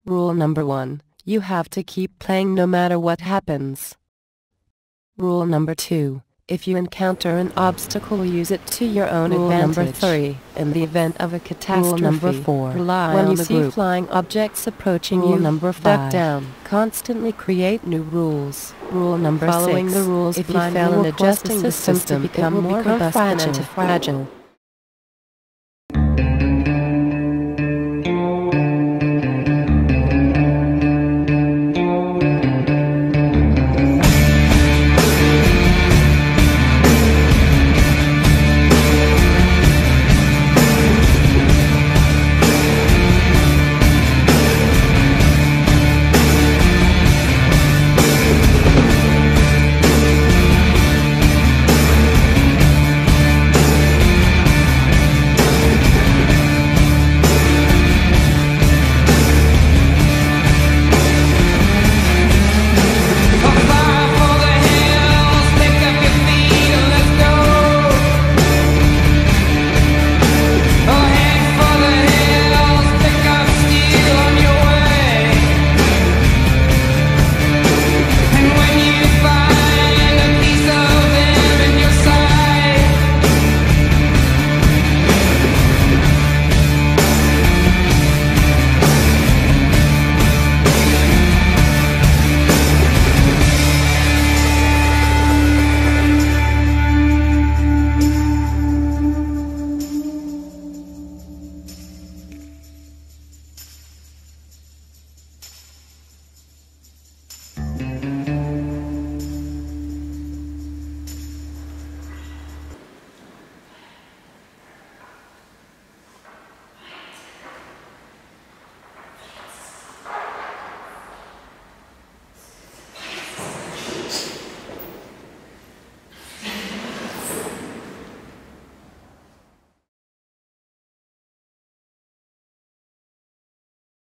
Rule number 1. You have to keep playing no matter what happens. Rule number 2. If you encounter an obstacle, use it to your own advantage. Rule number 3. In the event of a catastrophe, Rule number 4. Rely when on you the see group. Flying objects approaching Rule you, number 5. duck down. Constantly create new rules. Rule number 6. Following the rules if you fail in adjusting the system to become more robust and antifragile.